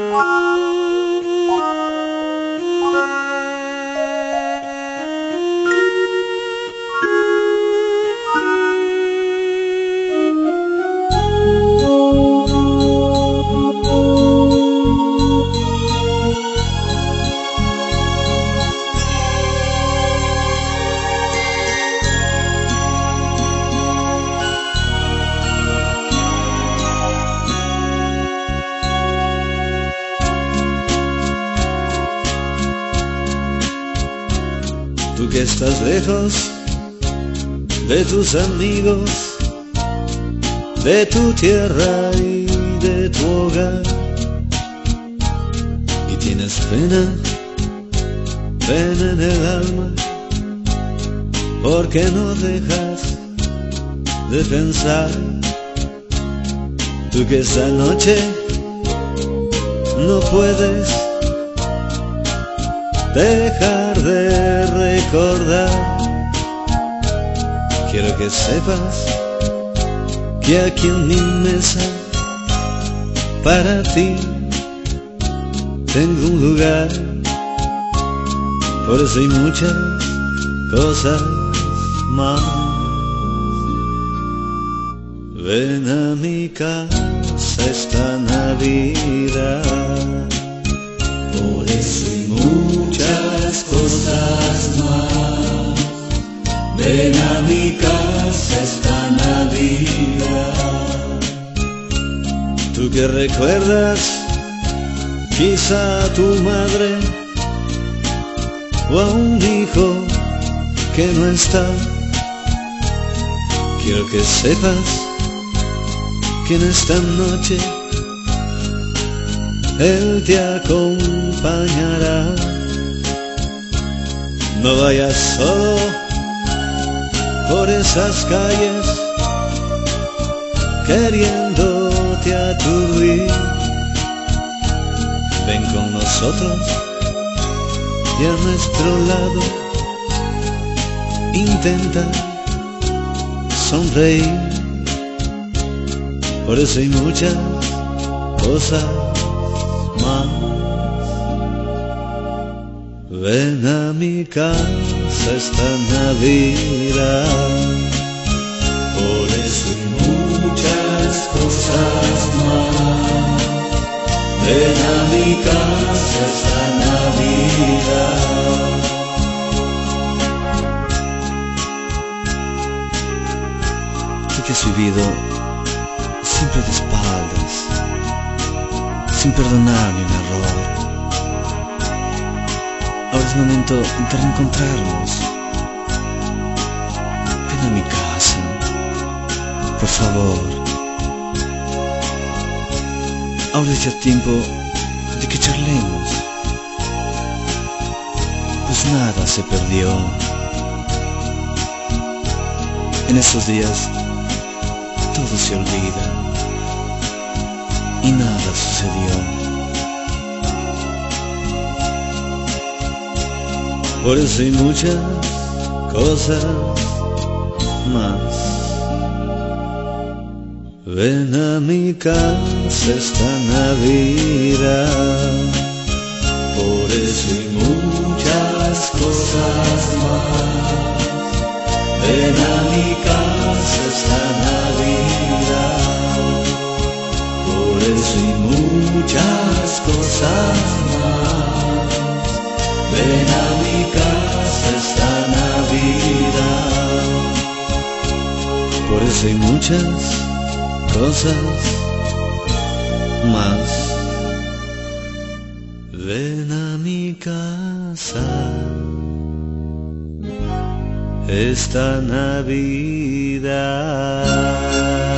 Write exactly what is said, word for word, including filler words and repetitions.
Tú que estás lejos de tus amigos, de tu tierra y de tu hogar, y tienes pena, pena en el alma, porque no dejas de pensar. Tú que esta noche no puedes dejar de recordar. Quiero que sepas que aquí en mi mesa para ti tengo un lugar. Por eso hay muchas cosas más. Ven a mi casa esta Navidad. Por eso hay muchas cosas más. Ven a mi casa esta Navidad. Tú que recuerdas quizá a tu madre o a un hijo que no está, quiero que sepas que en esta noche Él te acompañará. No vayas solo por esas calles queriéndote aturdir. Ven con nosotros y a nuestro lado intenta sonreír. Por eso hay muchas cosas más. Ven a mi casa esta Navidad. Por eso hay muchas cosas más. Ven a mi casa esta Navidad. Tú que has vivido siempre de espaldas, sin perdonar ni un error, ahora es momento de reencontrarnos. Ven a mi casa, por favor. Ahora es ya tiempo de que charlemos, pues nada se perdió. En estos días todo se olvida y nada sucedió. Por eso hay muchas cosas más. Ven a mi casa esta Navidad. Por eso hay muchas cosas más. Ven a mi casa esta Navidad. Por eso hay muchas cosas más. Ven a mi casa esta Navidad. Por eso hay muchas cosas más. Ven a mi casa esta Navidad.